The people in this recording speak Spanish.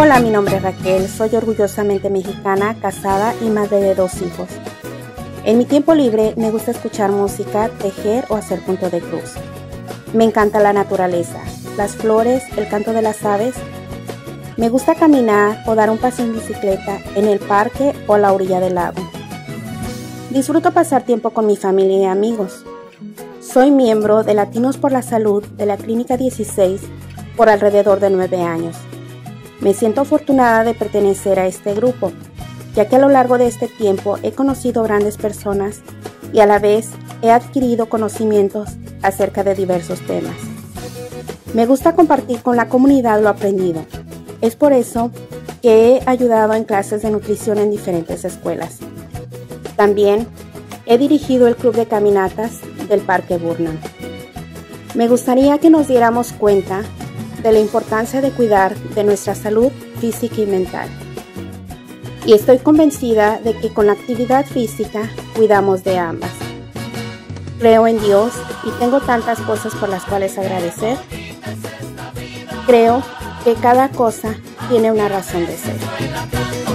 Hola, mi nombre es Raquel, soy orgullosamente mexicana, casada y madre de 2 hijos. En mi tiempo libre me gusta escuchar música, tejer o hacer punto de cruz. Me encanta la naturaleza, las flores, el canto de las aves. Me gusta caminar o dar un paseo en bicicleta en el parque o a la orilla del lago. Disfruto pasar tiempo con mi familia y amigos. Soy miembro de Latinos por la Salud de la Clínica 16 por alrededor de 9 años. Me siento afortunada de pertenecer a este grupo, ya que a lo largo de este tiempo he conocido grandes personas y a la vez he adquirido conocimientos acerca de diversos temas. Me gusta compartir con la comunidad lo aprendido. Es por eso que he ayudado en clases de nutrición en diferentes escuelas. También he dirigido el club de caminatas del Parque Burnham. Me gustaría que nos diéramos cuenta de la importancia de cuidar de nuestra salud física y mental. Y estoy convencida de que con la actividad física cuidamos de ambas. Creo en Dios y tengo tantas cosas por las cuales agradecer. Creo que cada cosa tiene una razón de ser.